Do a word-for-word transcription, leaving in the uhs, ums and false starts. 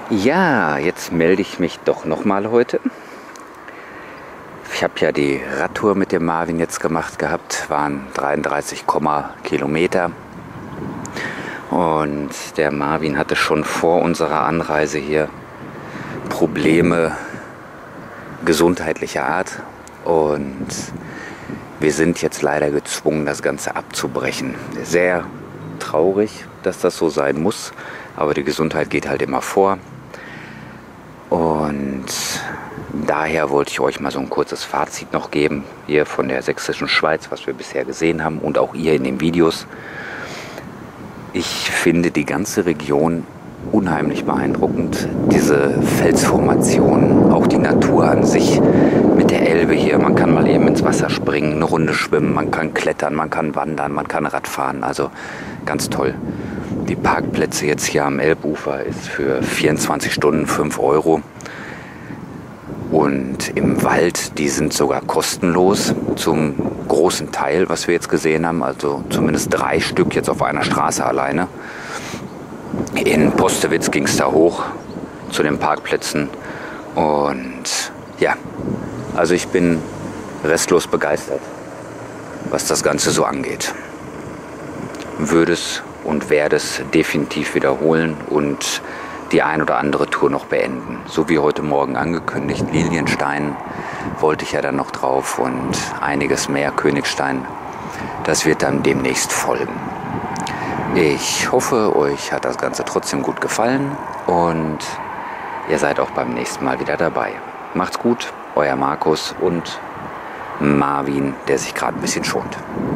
Ja, jetzt melde ich mich doch nochmal heute. Ich habe ja die Radtour mit dem Marvin jetzt gemacht gehabt, waren dreiunddreißig Kilometer. Und der Marvin hatte schon vor unserer Anreise hier Probleme gesundheitlicher Art. Und wir sind jetzt leider gezwungen, das Ganze abzubrechen. Sehr traurig, dass das so sein muss, aber die Gesundheit geht halt immer vor. Und daher wollte ich euch mal so ein kurzes Fazit noch geben, hier von der Sächsischen Schweiz, was wir bisher gesehen haben und auch ihr in den Videos. Ich finde die ganze Region unheimlich beeindruckend. Diese Felsformationen, auch die Natur an sich mit der Elbe hier. Man kann mal eben ins Wasser springen, eine Runde schwimmen, man kann klettern, man kann wandern, man kann Radfahren. Also ganz toll. Die Parkplätze jetzt hier am Elbufer ist für vierundzwanzig Stunden fünf Euro. Und im Wald, die sind sogar kostenlos zum großen Teil, was wir jetzt gesehen haben. Also zumindest drei Stück jetzt auf einer Straße alleine. In Postewitz ging es da hoch zu den Parkplätzen. Und ja, also ich bin restlos begeistert, was das Ganze so angeht. Würde es und werde es definitiv wiederholen und die ein oder andere Tour noch beenden. So wie heute Morgen angekündigt, Lilienstein wollte ich ja dann noch drauf und einiges mehr, Königstein. Das wird dann demnächst folgen. Ich hoffe, euch hat das Ganze trotzdem gut gefallen und ihr seid auch beim nächsten Mal wieder dabei. Macht's gut, euer Markus und Marvin, der sich gerade ein bisschen schont.